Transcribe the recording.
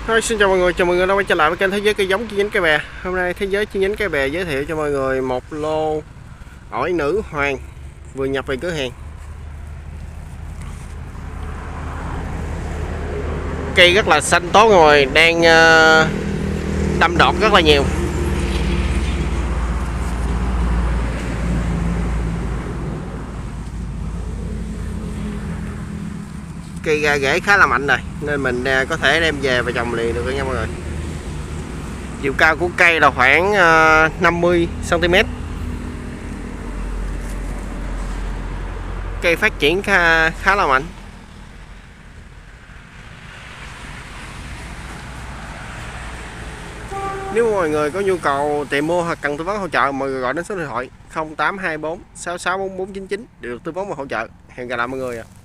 Xin chào mọi người đã quay trở lại với kênh Thế giới cây giống chi nhánh Cái Bè. Hôm nay Thế giới chi nhánh Cái Bè giới thiệu cho mọi người một lô ổi nữ hoàng vừa nhập về cửa hàng. Cây rất là xanh tốt rồi, đang đâm đọt rất là nhiều. Cây ra rễ khá là mạnh rồi nên mình có thể đem về và trồng liền được nha mọi người. Chiều cao của cây là khoảng 50 cm. Cây phát triển khá là mạnh. Nếu mọi người có nhu cầu tìm mua hoặc cần tư vấn hỗ trợ, mọi người gọi đến số điện thoại 0824 664499 để được tư vấn và hỗ trợ. Hẹn gặp lại mọi người ạ.